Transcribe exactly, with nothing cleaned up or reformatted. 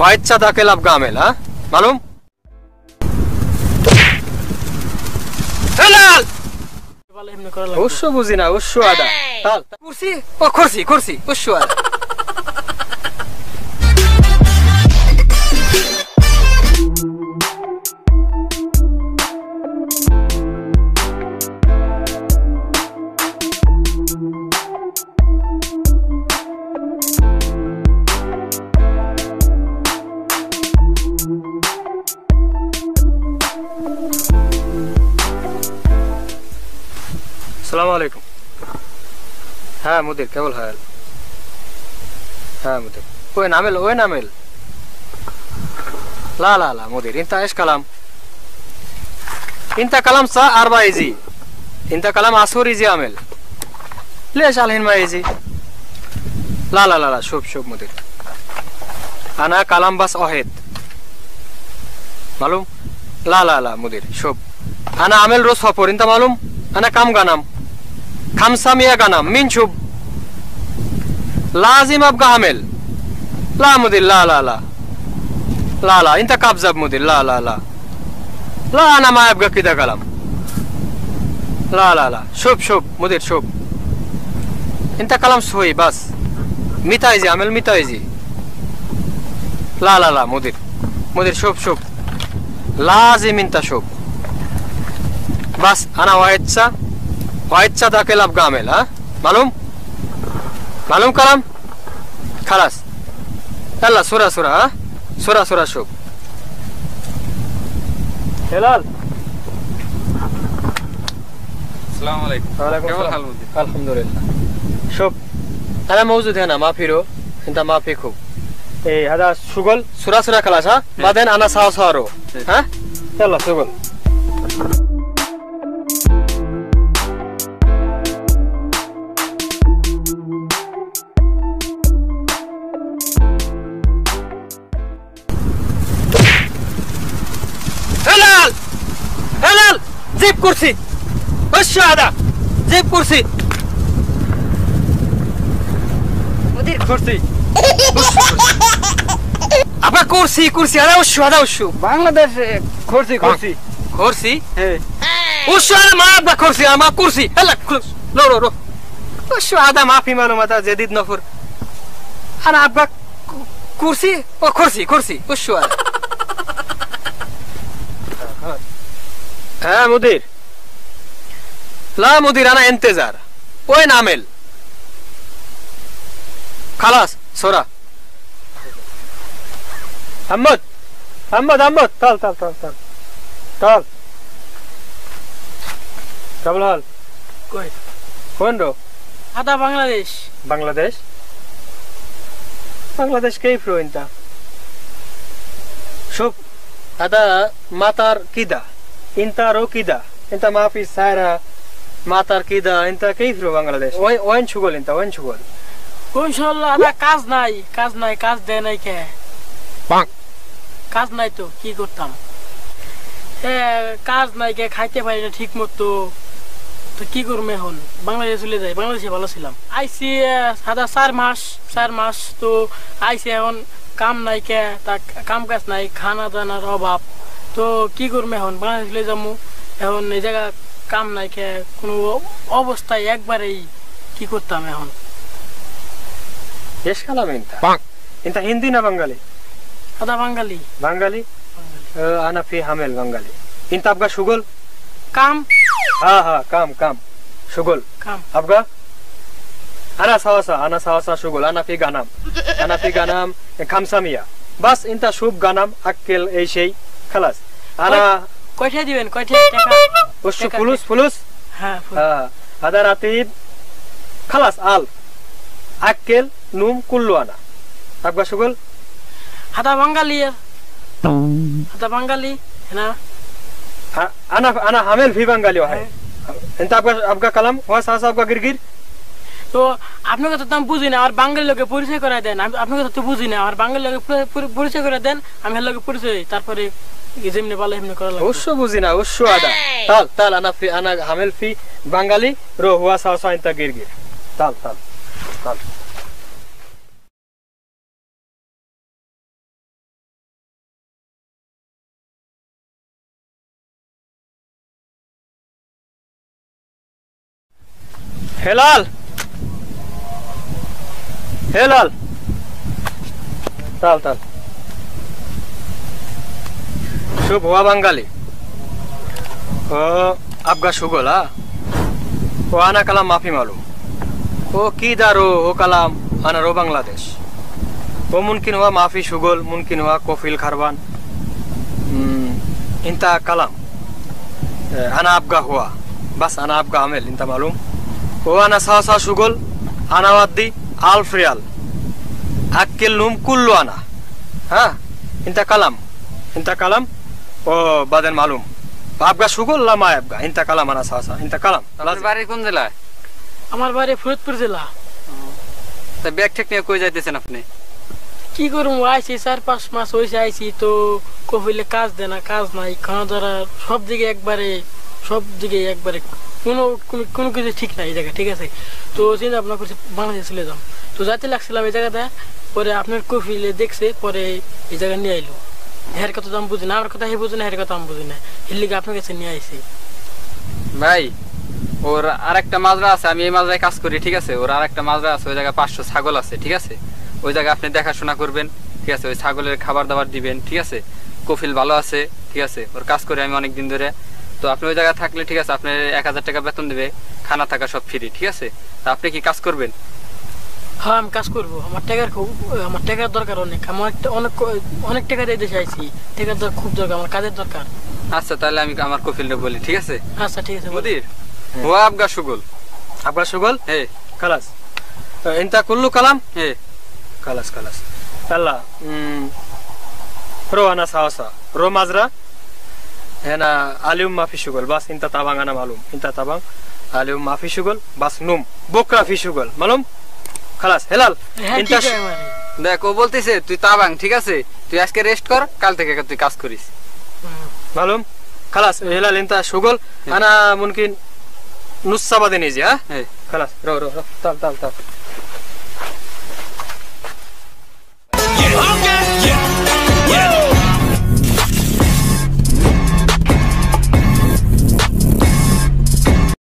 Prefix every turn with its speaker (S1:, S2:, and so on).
S1: वाइचा दाखिल अब गामेल हाँ मालूम हेलाल उस्सो बुझिना उस्सो आदा ताल कुर्सी ओ कुर्सी कुर्सी उस्सो आदा अस्सलामुअलैकुम हाँ मुदीर क्या बोल हाल हाँ मुदीर ओए नामेल ओए नामेल ला ला ला मुदीर इंता इस कलाम इंता कलाम सा अरबा इजी इंता कलाम आसुर इजी आमेल ले शाल हिनमा इजी ला ला ला ला शुभ शुभ मुदीर अना कलाम बस ओहेद मालूम ला ला ला मुदीर शुभ अना आमेल रोज हपोर इंता मालूम अना काम गानाम खामसामिया गानाम मिनशुब लाजिम अब गामेल ला मुदीर ला ला ला ला ला इंता काब्जब मुदीर ला ला ला ला अना मायब गा किदा कलाम ला ला ला शुभ शुभ मुदीर शुभ इंता कलाम सोई बस मिताइजी आमेल मिताइजी ला ला ला मुदीर मुदीर शुभ शुभ लाजिम इंता शुभ बस अना वाइचा वाइचा दाखिल अब गामेल हाँ मालूम मालूम कलाम खलास यल्ला सुरा सुरा हाँ सुरा सुरा शुभ हेलाल
S2: अस्सलाम वालेकुम क्या हाल मुदीर
S1: अल्हम्दुलिल्लाह शुभ अना मौजूद है ना माफी रो इंता माफी खूब ए हदा सुगल सुरा सुरा खलास हाँ बादेन अना साव सारो हाँ यल्ला सुगल हेलाल हेलाल जीप कुर्सी उस्सो आदा जीप कुर्सी मुदीर कुर्सी अब कुर्सी कुर्सी आदा उस्सो आदा उस्सो
S2: बांग्लादेश कुर्सी कुर्सी
S1: कुर्सी
S2: है
S1: उस्सो आदा मा अब कुर्सी मा कुर्सी हेला लो लो लो उस्सो आदा माफी मालूम आता जदीद नफर अना अब कुर्सी ओ कुर्सी कुर्सी उस्सो आदा हाँ मुदीर ला मुदीर अना इंतजार ओए नामेल खलास सोरा अहमद अहमद अहमद ताल ताल ताल ताल ताल कबल हाल
S2: कोई
S1: कौन रो
S2: आधा बांग्लादेश
S1: बांग्लादेश बांग्लादेश कई फ्रो इंता शुभ आधा मातार किदा इंता रो किदा इंता माफी सारा मातार किदा इंता कई फ्रो बांग्लादेश ओए ओएन छुगल इंता ओएन छुगल
S2: इंशाल्लाह आधा काज নাই কাজ নাই কাজ দেয় নাই কে
S1: পাক
S2: কাজ নাই তো কি করতাম এ কাজ নাই কে খাইতে পারি না ঠিক মতো তো কি করব এখন বাংলাদেশে চলে যাই বাংলাদেশে ভালো ছিলাম আইসি সাদা চার মাস চার মাস তো আইসি এখন কাম নাই কে তা কাম কাজ নাই খানা দানার অভাব তো কি করব এখন বাংলাদেশে চলে যামু এখন এই জায়গা কাম নাই কে কোনো অবস্থায় একবারেই কি করতাম এখন
S1: एश कलाम इंता पाक इंता हिंदी ना बंगाली
S2: आधा बंगाली
S1: बंगाली अना फी हामेल बंगाली इंता आपका शुगल
S2: काम
S1: हाँ हाँ काम काम शुगल
S2: काम
S1: आपका अना सावसा अना सावसा शुगल अना फी गानाम अना फी गानाम खामसामिया बस इंता शुभ गानाम अक्केल ऐशेई खलास अना
S2: কয়টা দিবেন কয়টা টাকা
S1: उस्सो फुलुस फुलुस
S2: हाँ
S1: हाँ आधा रातीब खलास आल अक्केल नूम कुल्लू आना आपका शुगल
S2: आधा बंगाली आधा बंगाली है ना
S1: अना अना हामेल भी बंगाली है इंता आपका आपका कलम हुआ सास आपका गिरगिर
S2: तो आपने को तो हम बुझी ना और बांगाली लोग परिचय करा देन आपने को तो बुझी ना और बांगाली लोग परिचय करा देन हम लोग परिचय तारपरे যেমনি ভালো এমনি করা লাগবে
S1: অবশ্য বুঝি না অবশ্য আদা তাল তাল আনা ফি আনা হামেল ফি বাঙালি রো হুয়া সাওয়া সাইনতা গিরগির তাল তাল তাল হেলাল হেলাল তাল তাল শুভ हुआ बंगाली ओ आपका शुगल हा ओ आना कलाम माफी मालूम ओ की दारो ओ कलाम आना रो बांग्लादेश वो मुमकिन हुआ माफी शुगल मुमकिन हुआ कोफिल खरबान इंता कलाम आना आपका हुआ बस आना आपका आमिल इंता मालूम वो आना सा सा शुगल आना वादी आल्फ रियाल अक्किल लूम कुल्लू आना हाँ इंता कलाम इंता कलाम ओ बादन मालूम आपका शुगल लामा आपका इंता कलाम आना सा सा इंता कलाम
S3: আপনার বাড়ি কোন জেলায়?
S2: আমার বাড়ি ফরিদপুর জেলা।
S3: তা ব্যাগ ঠিক নিয়ে কই যাইতেছেন আপনি?
S2: কি করবো, আইসি চার পাঁচ মাস হয়েছে আইসি তো কফিলে কাজ দেয় না, কাজ নাই, খাওয়া দাওয়া সব দিকে একবারে সব দিকে একবারে কোনো কোনো- কোনো কিছু ঠিক নাই এই জায়গা, ঠিক আছে। তো চিন্তা ভাবনা করছি বাংলাদেশে চলে যাম, তো যাতে লাগছিলাম এই জায়গাটা, পরে আপনার কফিলে দেখছে, পরে এই জায়গা নিয়ে আইলো। হের কথা তো আমি বুঝি না, আমার কথা হে বুঝি না, হের কথা আমি বুঝি না, এর লিগে আপনার কাছে নিয়ে আইসি।
S3: ভাই ওর আরেকটা মাজরা আছে, আমি এই মাজরায় কাজ করি, ঠিক আছে। ওর আরেকটা মাজরা আছে, ওই জায়গায় পাঁচশো ছাগল আছে, ঠিক আছে। ওই জায়গায় আপনি দেখাশোনা করবেন, ঠিক আছে। ওই ছাগলের খাবার দাবার দিবেন, ঠিক আছে। কফিল ভালো আছে, ঠিক আছে। ওর কাজ করি আমি অনেক দিন ধরে। তো আপনি ওই জায়গায় থাকলে, ঠিক আছে, আপনার এক হাজার টাকা বেতন দেবে, খানা থাকা সব ফ্রি, ঠিক আছে। তা আপনি কি কাজ করবেন?
S2: হ্যাঁ আমি কাজ করবো, আমার টাকার খুব আমার টাকার দরকার অনেক, আমার একটা অনেক অনেক টাকা দিয়ে দেশে আইসি, টাকার দরকার খুব দরকার, আমার কাজের দরকার।
S3: আচ্ছা তাহলে আমি আমার কফিলটা বলি, ঠিক আছে।
S2: আচ্ছা ঠিক আছে।
S3: মুদির ও আবগা শুগল
S1: आपका शुगल
S3: হে
S1: खलास इंता कुल्लू कलाम
S3: হে
S1: खलास खलास तल्ला रो आना सावसा रो माजरा है ना आलिम माफी शुगल बस इंता ताबांग आना मालूम इंता ताबांग आलिम माफी शुगल बस नुम बोकरा फी शुगल मालूम खलास हेलाल
S2: হ্যাঁ
S1: इंता
S2: ঠিক আছে আমার।
S3: দেখ ও বলতেছে তুই তাবাং, ঠিক আছে। তুই আজকে রেস্ট কর, কাল থেকে তুই কাজ করিস।
S2: হুম।
S1: मालूम खलास हेलाल इंता शुगल आना मुमकिन नुस्सा बादे निजी हाँ
S3: হে
S1: खलास रो रो रो ताल ताल ताल